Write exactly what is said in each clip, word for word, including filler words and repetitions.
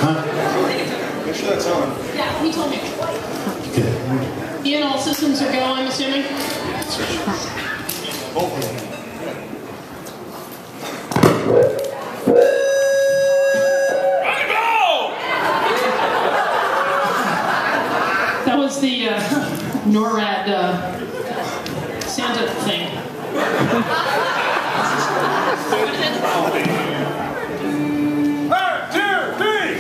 Make sure that's on. Yeah, he told me. Okay. Ian, all systems are go, I'm assuming? Hopefully. That was the uh, NORAD uh, Santa thing. One, two, three!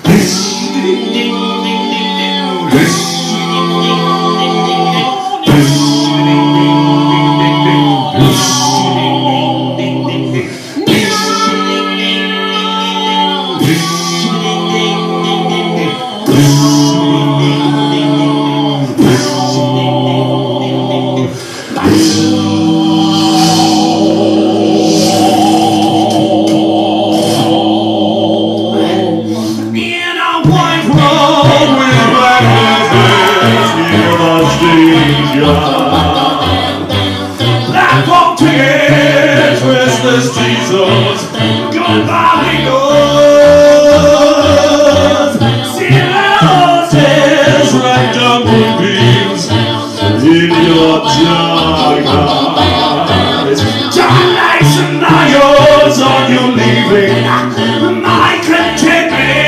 Platform tickets, restless Jesus, goodbye we go. See houses like jungle beams in your dark eyes. Dark scenarios on you leaving my contentment.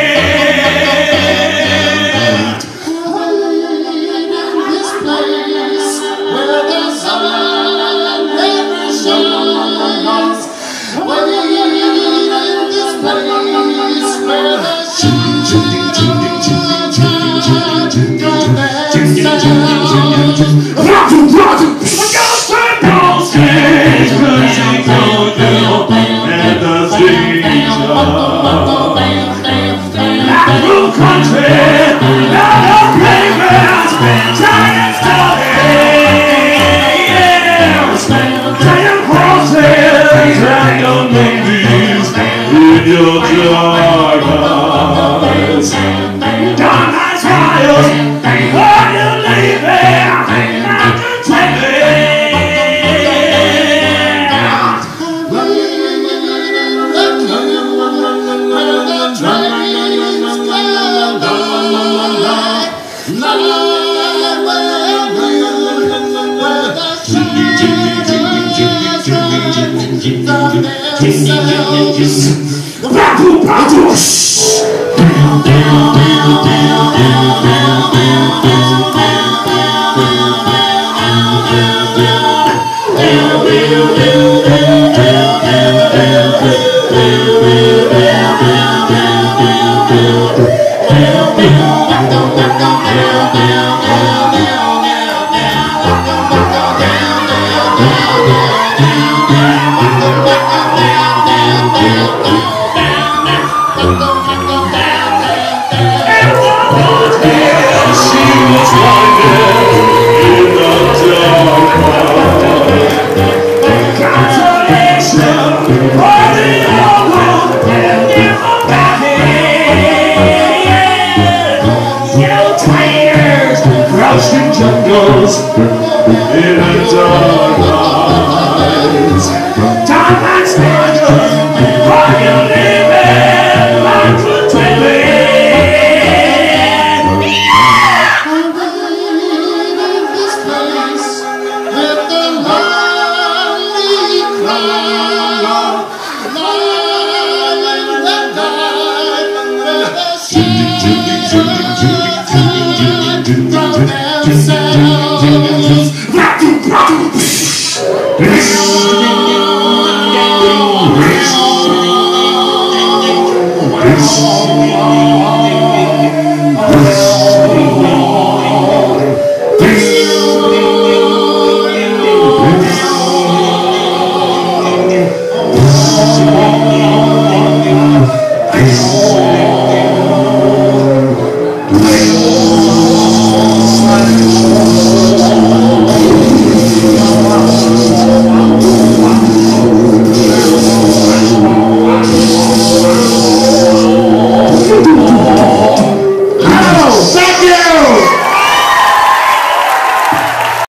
Your dark eyes, dark eyes, trials, are you leaving? Not to take jungles in the dark eyes. Time and struggles, are you leaving? Life will tell me. I'm leaving this place with the lonely crowd, lying in the dark where the shadows from themselves.